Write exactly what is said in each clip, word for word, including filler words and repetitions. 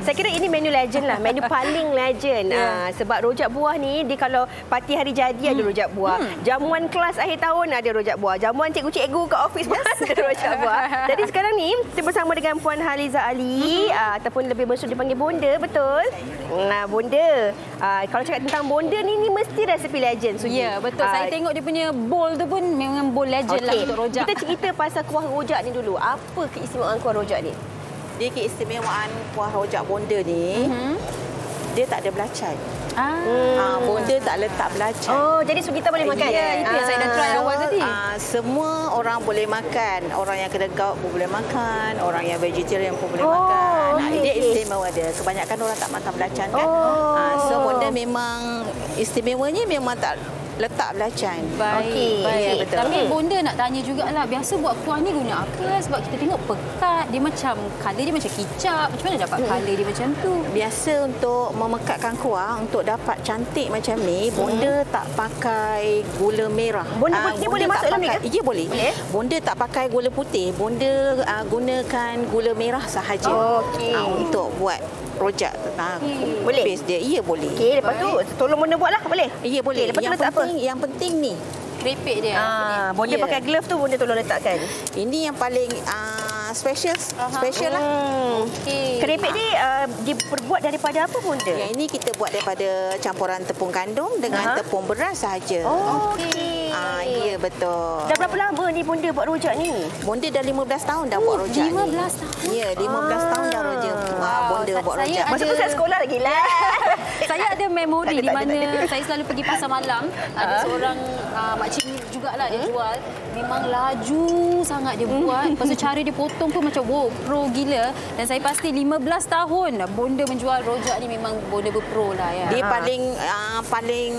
Saya kira ini menu legend lah, menu paling legend. Yeah. Uh, sebab rojak buah ni, dia kalau parti hari jadi hmm. ada rojak buah. Hmm. Jamuan kelas akhir tahun ada rojak buah. Jamuan cikgu-cikgu kat office pun yes. ada rojak buah. Jadi sekarang ni, saya bersama dengan Puan Haliza Ali, hmm. uh, ataupun lebih masyhur dipanggil Bonda, betul? Nah, Bonda. Uh, kalau cakap tentang Bonda ni, ni mesti resepi legend. Ya, yeah, betul. Uh, saya tengok dia punya bowl tu pun memang bowl legend okay. lah untuk rojak. Kita cerita pasal kuah rojak ni dulu. Apa keistimewaan kuah rojak ni? Dia keistimewaan kuah rojak Bonda ni, mm-hmm. dia tak ada belacan. Ah. Ah, Bonda tak letak belacan. Oh, jadi so kita boleh makan? Ya, itu ah. yang saya dah try awal tadi. Ah, semua orang boleh makan. Orang yang kena gout pun boleh makan. Orang yang vegetarian pun boleh oh, makan. Nah, okay. Dia istimewa dia. Kebanyakan orang tak makan belacan kan. Oh. Ah, so Bonda memang istimewanya memang tak letak belacan. Baik, okay. baik. Ya, betul. Tapi Bonda nak tanya jugalah, biasa buat kuah ni guna apa? Sebab kita tengok pekat, dia macam, color dia macam kicap. Macam mana dapat hmm. color dia macam tu? Biasa untuk memekatkan kuah, untuk dapat cantik macam ni, hmm. Bonda tak pakai gula merah. Bonda uh, ni boleh masuk dalam ni ke? Ya, boleh. boleh. Bonda tak pakai gula putih. Bonda uh, gunakan gula merah sahaja oh, okay. uh, untuk buat rojak. Nah, hmm. boleh. Base dia. Ya, boleh. Okey, lepas tu tolong Bonda buatlah, boleh? Ya, boleh. Okay, lepas yang tu letak penting, apa? Yang penting ni. Keripik dia. Ah, Bonda yeah. pakai glove tu, Bonda tolong letakkan. Ini yang paling uh, special, uh-huh. special lah. Hmm. Okay. Keripik ni uh, diperbuat daripada apa, Bonda? Yang ini kita buat daripada campuran tepung gandum dengan uh-huh. tepung beras sahaja. Oh, okey. Ah, ya, betul. Dah berapa lama ni Bonda buat rojak ni? Bonda dah lima belas tahun dah oh, buat rojak lima belas ni. tahun? Ya, lima belas ah. tahun dah rojak. Wah, Bonda buat rojak. Masa tu saya sekolah lagi lah. Saya ada memori di mana saya selalu pergi pasar malam. Ada seorang uh, makcik jugalah dia jual. Memang laju sangat dia buat. Lepas tu cara dia potong pun macam wow, pro gila. Dan saya pasti lima belas tahun Bonda menjual rojak ni memang Bonda berpro lah ya. Dia ha. paling uh, paling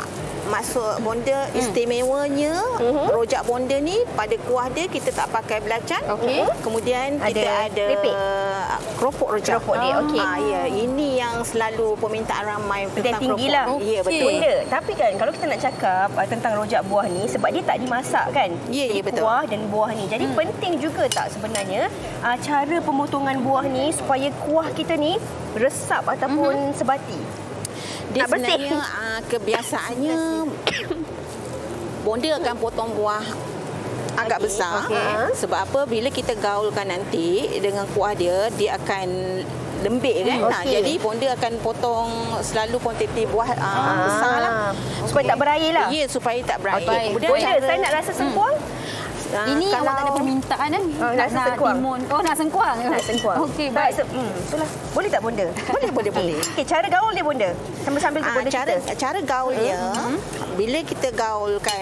maksud Bonda hmm. istimewanya uh-huh. rojak Bonda ni pada kuah dia kita tak pakai belacan. Okay. Kemudian ada kita ada keripik. keropok rojak. Keropok dia, okey. Ah, ya, ini yang selalu permintaan ramai tentang tinggi keropok. lah. Ya, betul. Bonda, tapi kan kalau kita nak cakap uh, tentang rojak buah ni, sebab dia tak dimasak kan? Ya, ya, betul. Kuah dan buah ni. Jadi hmm. penting juga tak sebenarnya uh, cara pemotongan buah ni supaya kuah kita ni resap ataupun hmm. sebati? Dia nak sebenarnya uh, kebiasaannya Bonda akan potong buah agak okay. besar okay. sebab apa, bila kita gaulkan nanti dengan kuah dia, dia akan lembik kan. Hmm, okay. Nah, jadi Bonda akan potong selalu kuantiti buah uh, ah. besar lah. Supaya okay. tak berair lah. Ya, supaya tak berair. Okay. Kemudian Bonda, cara... saya nak rasa sengkuang. Hmm. Uh, Ini kalau... awak tak ada permintaan kan? Oh, nak, nak sengkuang. Timun. Oh, nak sengkuang. Nak sengkuang. Okey, baik. Hmm, itulah. Boleh tak Bonda? Boleh, boleh, boleh. Okey, cara gaul dia Bonda. Sambil-sambil uh, Bonda cara, cerita. Cara gaul dia, uh-huh. bila kita gaulkan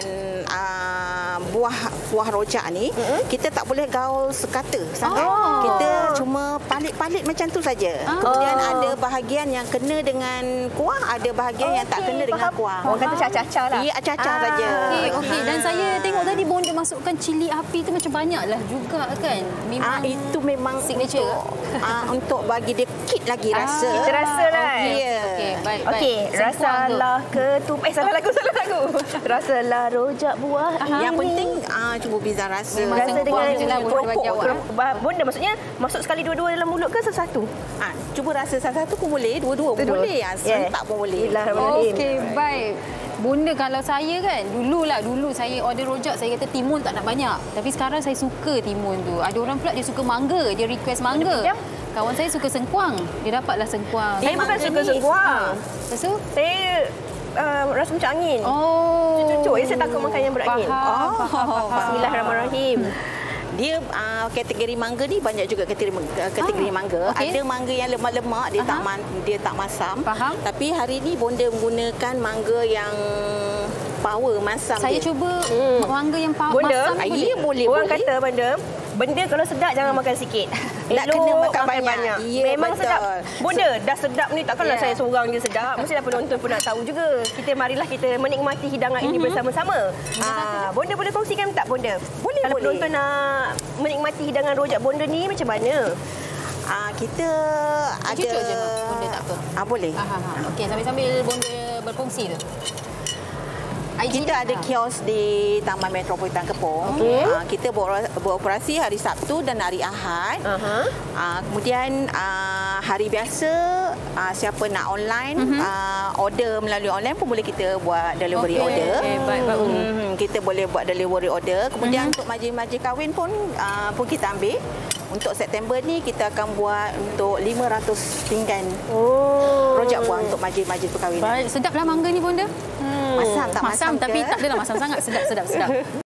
uh, buah buah rojak ni, uh-huh. kita tak boleh gaul sekata sangat. Oh. Kita cuma palit-palit macam tu saja. Oh. Kemudian ada bahagian yang kena dengan kuah, ada bahagian okay. yang tak kena dengan Faham. kuah. Orang kata cacah-cacah lah. Ya, cacah ah. saja. Okey, okey. Dan saya tengok tadi Bonda masukkan cili api tu macam banyaklah juga kan. Memang ah, itu memang signature untuk, ah, untuk bagi dia kit lagi rasa. Ah, kita rasa lah. Okey, yeah. okay, baik, baik. Okey, rasalah ketupat. Eh, salah lagu, salah lagu. Rasalah rojak buah ini. Yang penting ah, cuba Biza rasa. Memang rasa dengan keropok. Bonda maksudnya masuk sekali dua-dua dalam mulut ke satu-satu? Ah, cuba rasa satu-satu pun boleh, dua-dua pun boleh. Ah, serentak yeah. pun boleh. Okey, baik. Bonda, kalau saya kan, dululah dulu saya order rojak, saya kata timun tak nak banyak. Tapi sekarang saya suka timun tu. Ada orang pula dia suka mangga, dia request mangga. Kawan saya suka sengkuang, dia dapatlah sengkuang. Saya bukan suka sengkuang. Lepas tu? Saya uh, rasa macam angin. Oh. Cucuk, ya, saya takut makan yang berangin. Faham, oh. faham, faham. Bismillahirrahmanirrahim. Dia uh, kategori mangga ni banyak juga kategori, kategori ah, mangga. Okay. Ada mangga yang lemak-lemak, dia Aha. tak man, dia tak masam. Faham. Tapi hari ni Bonda menggunakan mangga yang power masam. Saya dia. cuba hmm. mangga yang power Bonda, masam. Ya, boleh. Orang boleh. kata Bonda, benda kalau sedap jangan makan sikit. Nak kena makan banyak. banyak. Ya, memang betul. sedap. Bonda, dah sedap ni takkanlah yeah. saya seorang je sedap. Mestilah penonton pun nak tahu juga. Kita marilah kita menikmati hidangan mm-hmm. ini bersama-sama. Ah, Bonda boleh kongsikan tak Bonda? Boleh, kalau boleh. penonton nak menikmati hidangan rojak Bonda ni macam mana? Ah, kita ada cucuk je Bonda, tak apa. Ah, boleh. Ha, ha, ha. Okey, sambil-sambil Bonda berkongsi tu. Kita ada kios di Taman Metropolitan Kepong. Okay. Uh, kita beroperasi hari Sabtu dan hari Ahad. Uh-huh. Uh, kemudian uh, uh, hari biasa uh, siapa nak online mm-hmm. uh, order melalui online pun boleh kita buat delivery okay. order. Okay, baik, baik. Mm-hmm. Kita boleh buat delivery order. Kemudian mm-hmm. untuk majlis-majlis kahwin pun uh, pun kita ambil. Untuk September ni kita akan buat untuk lima ratus pinggan. Oh. Rojak buah untuk majlis-majlis perkahwinan. Baik, sedaplah mangga ni Bonda. Hmm. Masam tak masam, masam tapi tak adalah masam sangat. Sedap, sedap, sedap.